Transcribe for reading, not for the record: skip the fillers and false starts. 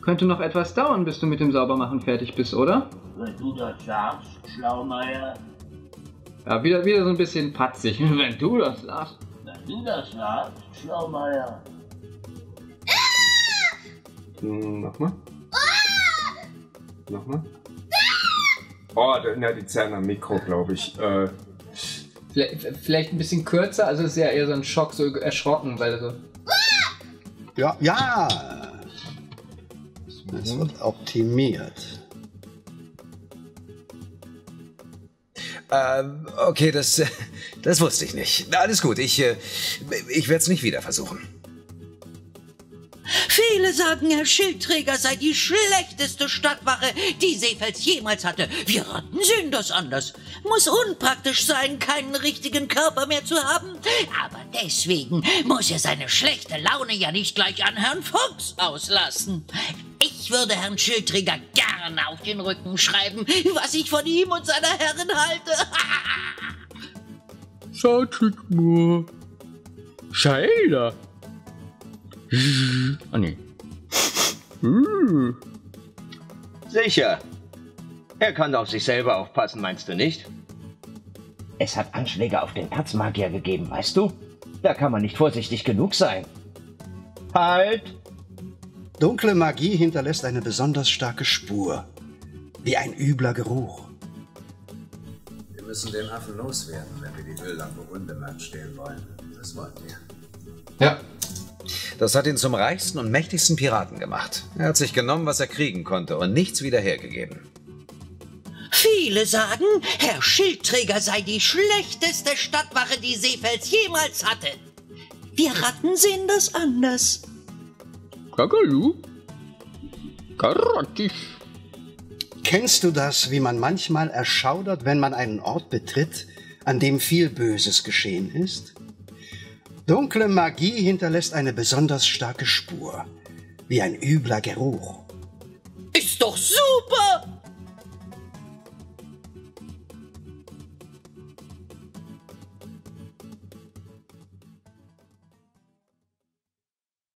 Könnte noch etwas dauern, bis du mit dem Saubermachen fertig bist, oder? Wenn du das sagst, Schlaumeier. Ja, wieder so ein bisschen patzig, wenn du das sagst. Wenn du das sagst, Schlaumeier. Nochmal. Nochmal. Oh, die Zähne am Mikro, glaube ich. Vielleicht ein bisschen kürzer, also es ist ja eher so ein Schock, so erschrocken, weil so... Ja, ja. Es wird optimiert. Okay, das wusste ich nicht. Alles gut, ich werde es nicht wieder versuchen. Viele sagen, Herr Schildträger sei die schlechteste Stadtwache, die Seefels jemals hatte. Wir Ratten sehen das anders. Muss unpraktisch sein, keinen richtigen Körper mehr zu haben. Aber deswegen muss er seine schlechte Laune ja nicht gleich an Herrn Fuchs auslassen. Ich würde Herrn Schildträger gerne auf den Rücken schreiben, was ich von ihm und seiner Herrin halte. Schautrickmur. Scheider. Ah, nee. Sicher. Er kann auf sich selber aufpassen, meinst du nicht? Es hat Anschläge auf den Erzmagier gegeben, weißt du? Da kann man nicht vorsichtig genug sein. Halt! Dunkle Magie hinterlässt eine besonders starke Spur. Wie ein übler Geruch. Wir müssen den Affen loswerden, wenn wir die Öllampe unbemerkt stehlen wollen. Das wollen wir. Ja. Das hat ihn zum reichsten und mächtigsten Piraten gemacht. Er hat sich genommen, was er kriegen konnte und nichts wieder hergegeben. Viele sagen, Herr Schildträger sei die schlechteste Stadtwache, die Seefels jemals hatte. Wir Ratten sehen das anders. Kakalu? Karatisch. Kennst du das, wie man manchmal erschaudert, wenn man einen Ort betritt, an dem viel Böses geschehen ist? Dunkle Magie hinterlässt eine besonders starke Spur, wie ein übler Geruch. Ist doch super!